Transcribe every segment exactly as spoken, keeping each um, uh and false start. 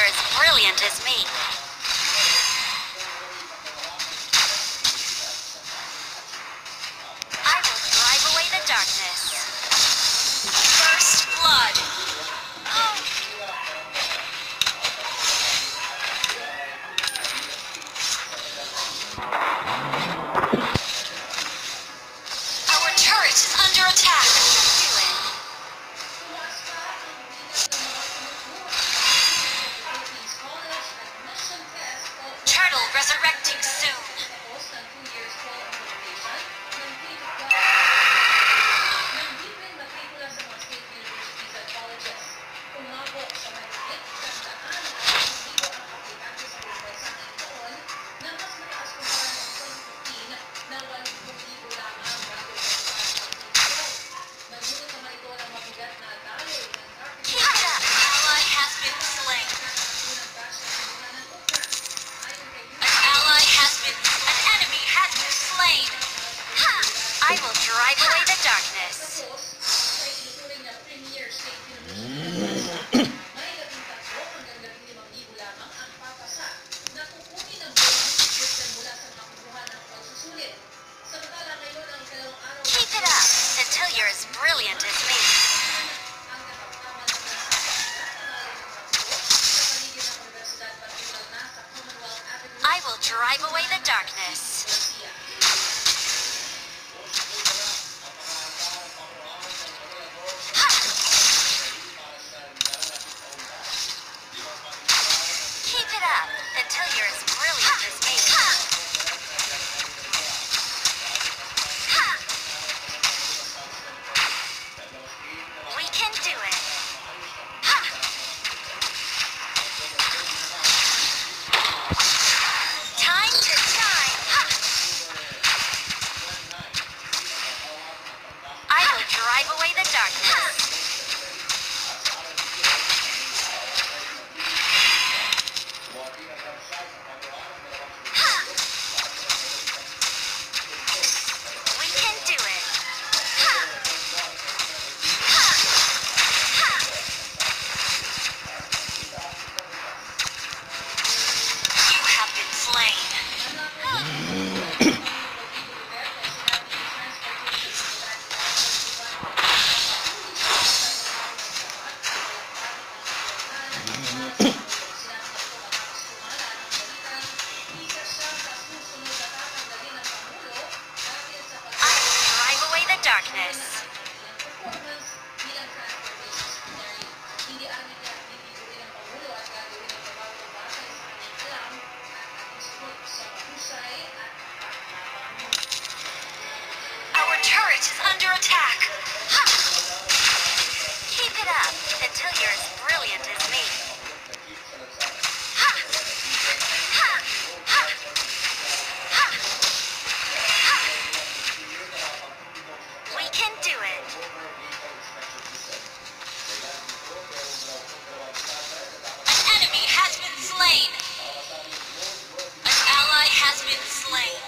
as brilliant as me. I will drive away the darkness. First blood. Oh. Our turret is under attack. Do it. Turtle resurrecting soon. I will drive away the darkness. Keep it up until you're as brilliant as me. I will drive away the darkness. Keep it up until you're as brilliant as me. We can do it. Time to shine. I will drive away the darkness. Darkness. Our turret is under attack. Ha! Keep it up until you're as brilliant as me. Ha! Ha! Ha! Ha! Ha! We can do it. An enemy has been slain. An ally has been slain.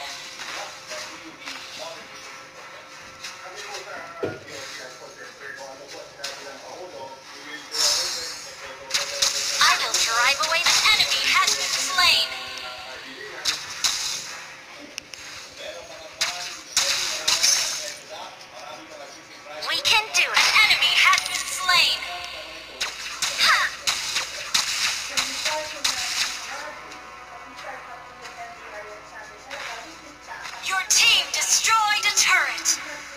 I will drive away the enemy has been slain. We can do it. An enemy has been slain. Ha! Your team destroyed a turret.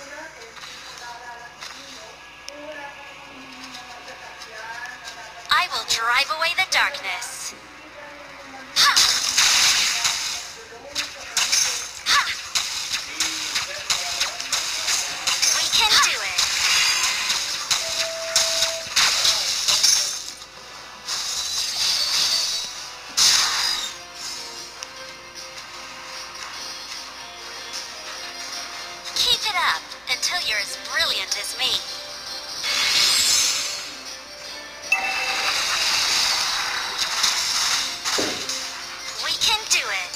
I will drive away the darkness. Ha! Ha! We can do it. Keep it up until you're as brilliant as me. We can do it.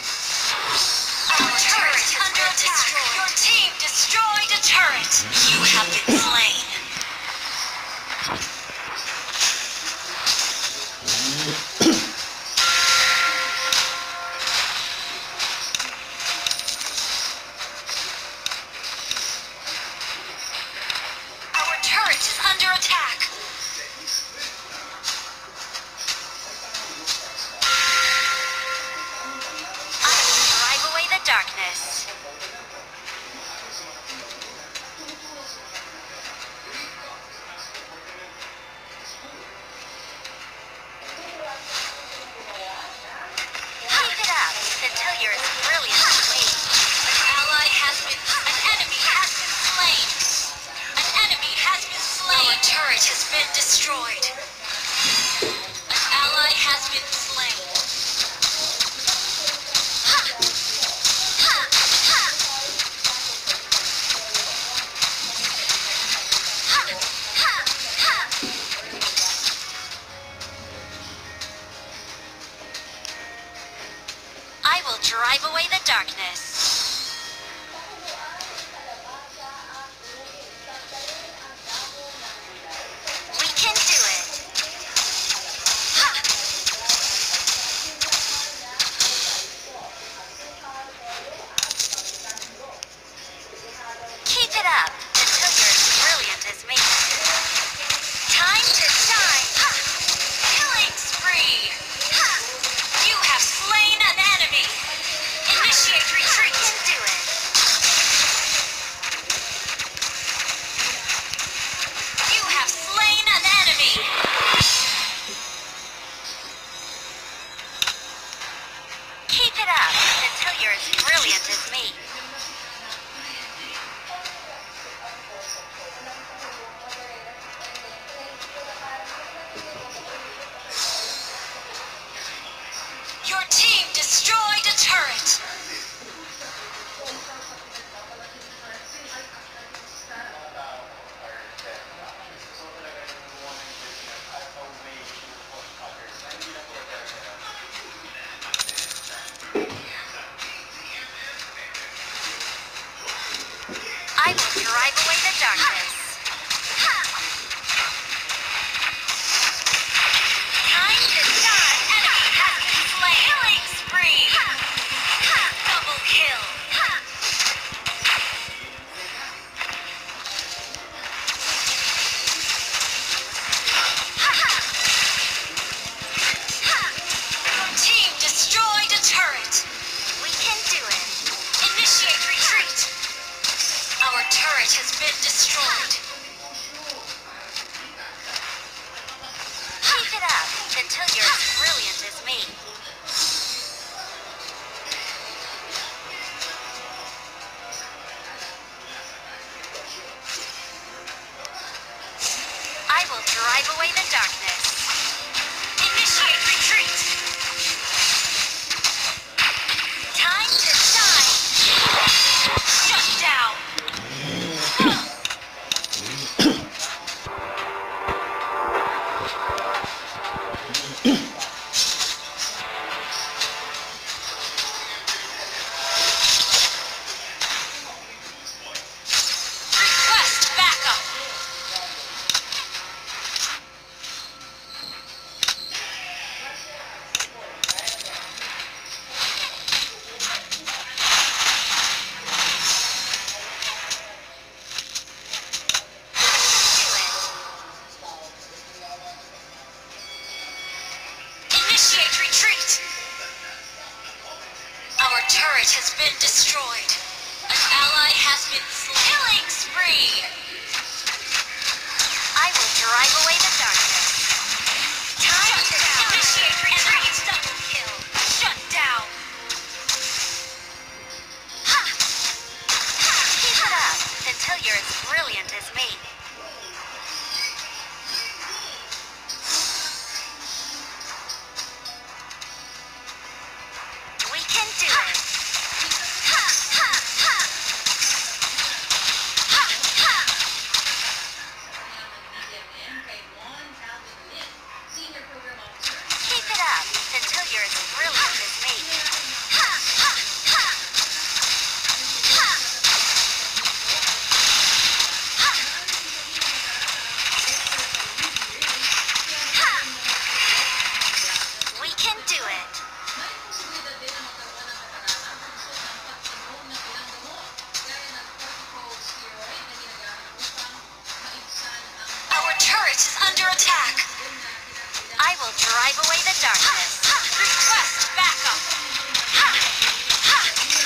Our turret is under attack. Your team destroyed a turret. You been destroyed. An ally has been slain. Ha! Ha! Ha! Ha! Ha! Ha! I will drive away the darkness. We can do it. Ha! Keep it up until you're as brilliant as me. Time to shine. Ha! Killing spree. Ha! You have slain an enemy. Initiate retreat. We can do it. You have slain an enemy. Keep it up until you're as brilliant as me. Your team destroyed a turret. I will drive away the darkness. Time to shine. Enemy has been slain. Killing spree. Double kill. Your team destroyed a turret. We can do it. Initiate retreat. Our turret has been destroyed. Keep it up until you're as brilliant as me. I will drive away the darkness. Initiate retreat. Time to shine. Shut down. Request backup. Initiate retreat. Our turret has been destroyed. An ally has been slain. Killing spree. I will drive away the darkness. Time to initiate retreat. Double kill. Shut down. Ha! Ha! Keep it up until you're as brilliant as me. We can do it. Ha! Ha! Ha! Ha! Ha! Keep it up until you're as brilliant as me. Ha! Ha! Ha! Ha! Ha! Ha! We can do it. Our turret is under attack. I will drive away the darkness. Ha! Ha! Request backup. Ha! Ha!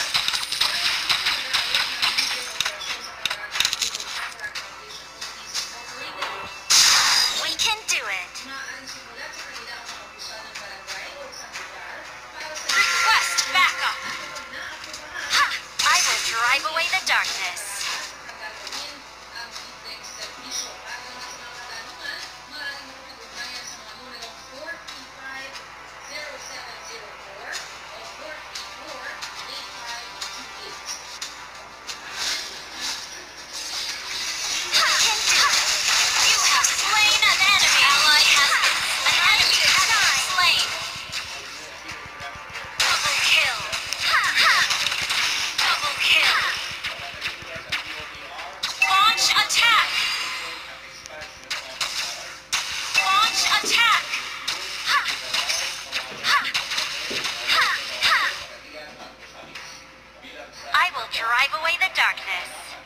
We can do it. Request backup. Ha! I will drive away the darkness. darkness.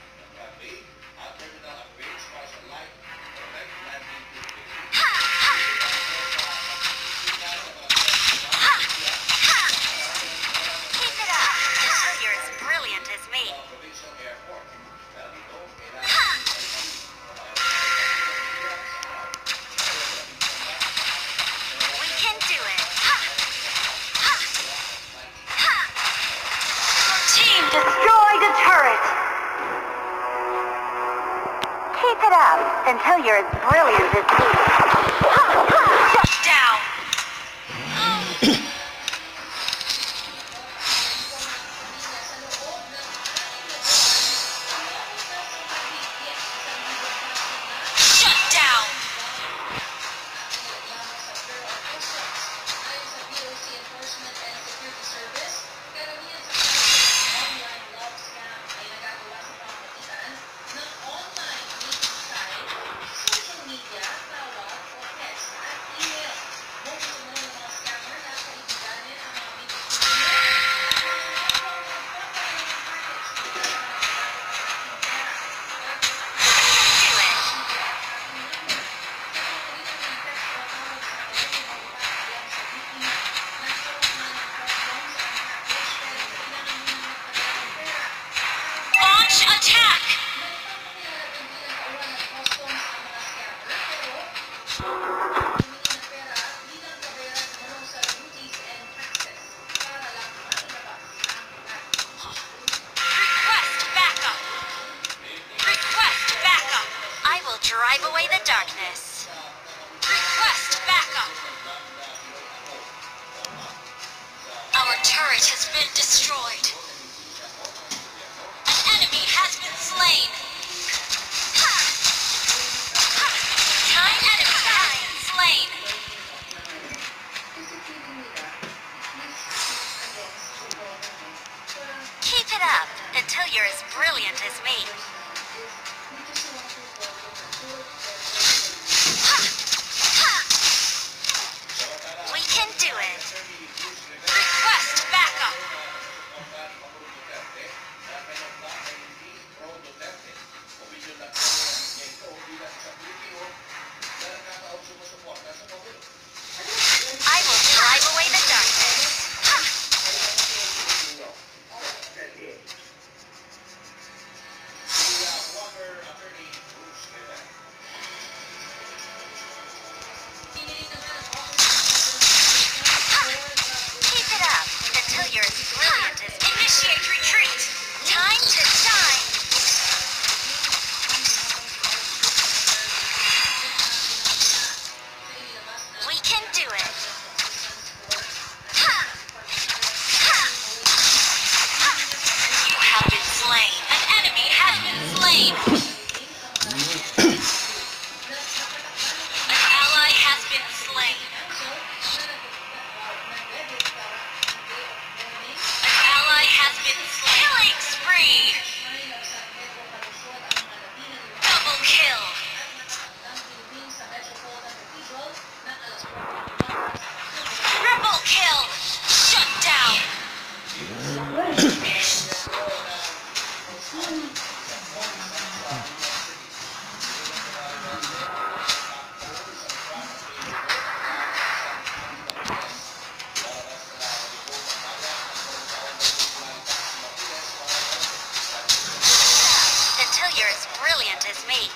Ha! Ha! Ha! Ha! Keep it up until you're as brilliant as me. Ha! We can do it. Ha! Ha! Ha! Team destroyed a turret. Keep it up until you're as brilliant as me. Ha! Ha! Shut down. Shut down. Attack! Request backup! Request backup! I will drive away the darkness. Request backup! Our turret has been destroyed. Enemy has been slain. Ha! Ha! Time enemy has been slain. Keep it up until you're as brilliant as me. Ha! Ha! We can do it. Request backup. I will drive away the darkness. Ha! Ha! Keep it up until you're as brilliant as me. Initiate retreat. Time to shine. We can do it. Ha! Ha! Ha! You have been slain. An enemy has been slain. An ally has been slain. An ally has been slain. Killing spree. Double kill. Triple kill! Shut down! Until you're as brilliant as me.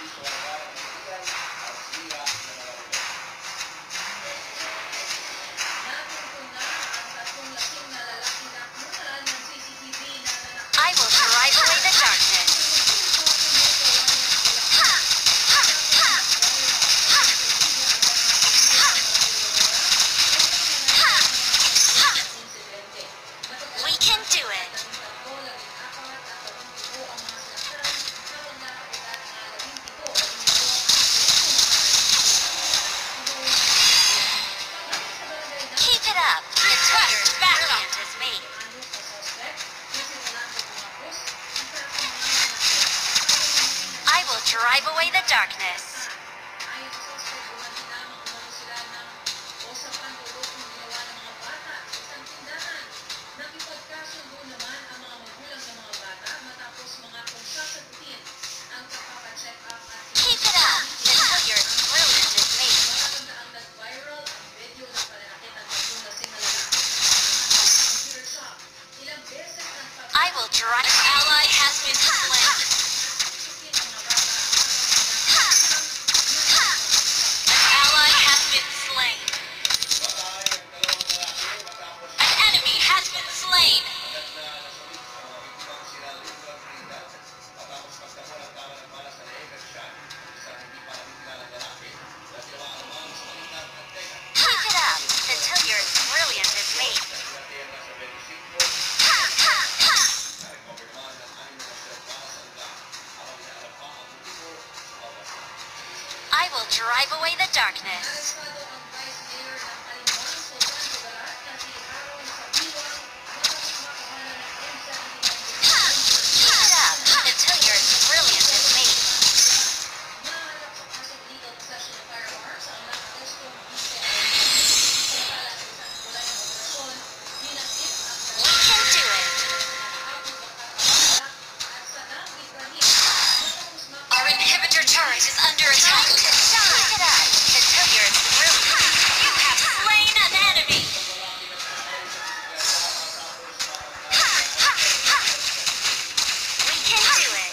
I will drive away the darkness. Ha! Ha! Ha! Ha! Ha! Ha! Ha! We can do it. Keep it up. Until you're as brilliant as me. I will drive away the darkness. I will drive away the darkness. Keep it up until you're as brilliant as me. We can do it. Our inhibitor turret is under attack. Keep it up until you're as brilliant. You have slain an enemy. We can do it.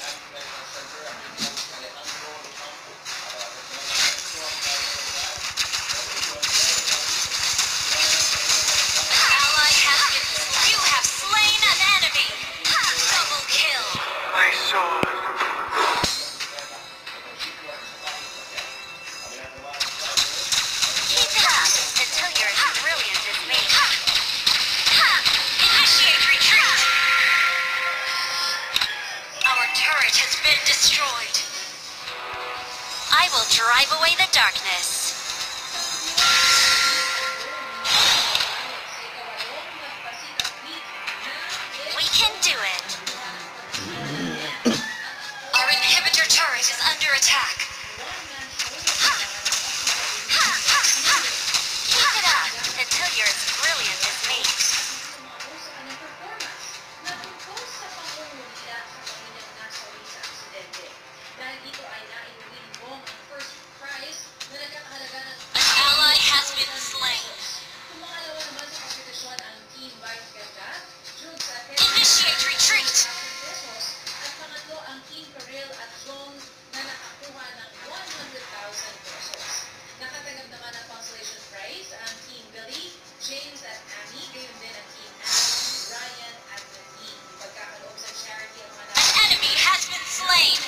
An ally has been slain. You have slain an enemy. Double kill. I saw. Keep it up until you're as brilliant as me. Initiate retreat. Our turret has been destroyed. I will drive away the darkness. We can do it. Our inhibitor turret is under attack. Keep it up until you're as brilliant as me. An ally has been slain. Initiate retreat. An enemy has been slain.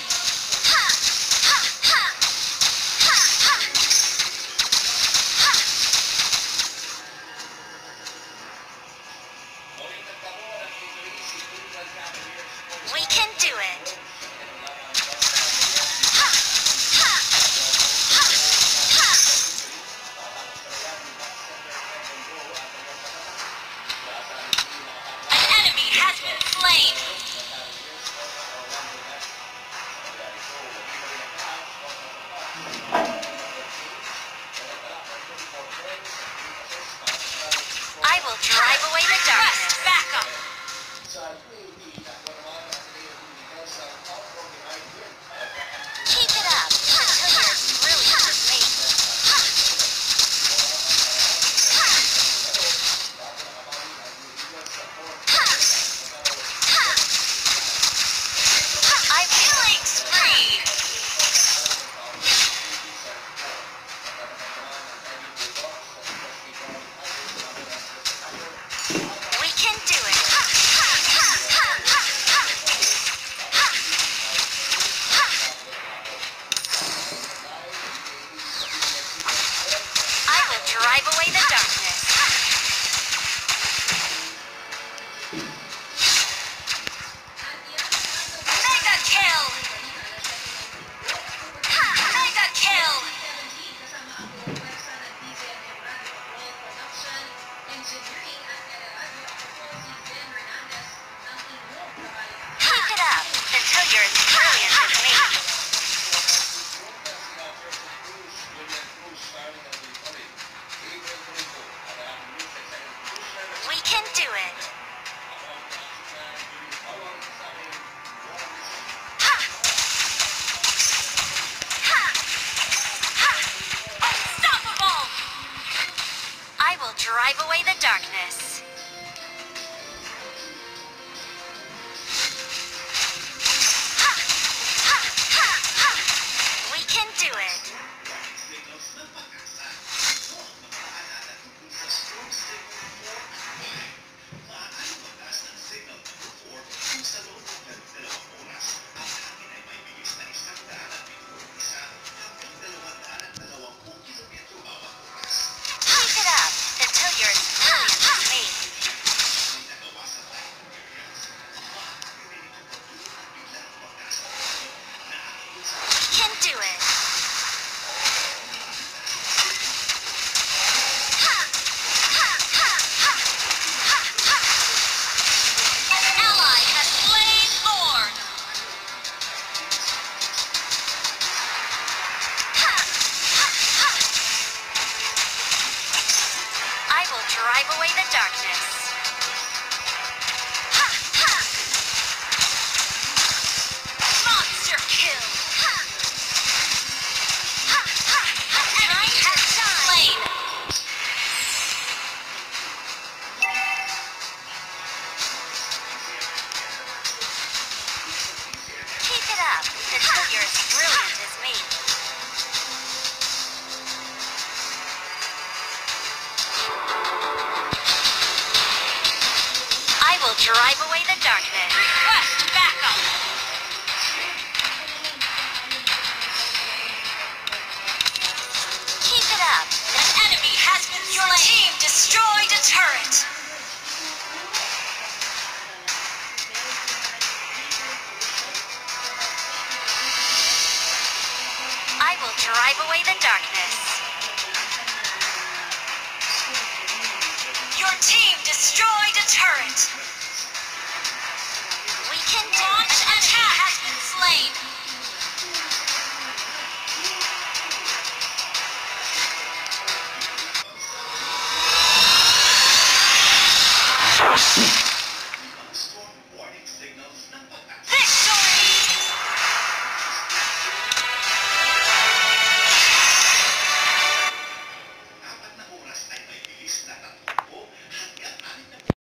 We can do it. An enemy has been slain. I will drive away the darkness. Back up. Keep it up until you're as brilliant as me. I'm killing spree. We can do it. I will drive away the darkness. Mega kill! Mega kill! Keep it up until you're as brilliant as me. We can do it. Unstoppable! I will drive away the darkness. We can do it. Keep it up until you're as brilliant drive away the darkness. Ha! Ha! Monster kill! Ha! Ha! Ha! Ha! Enemy has slain! Keep it up until you're as brilliant as me. I will drive away the darkness. Request backup! Keep it up. An enemy has been slain. Your team destroyed a turret. I will drive away the darkness. Your team destroyed a turret. We can do it. An enemy has been slain.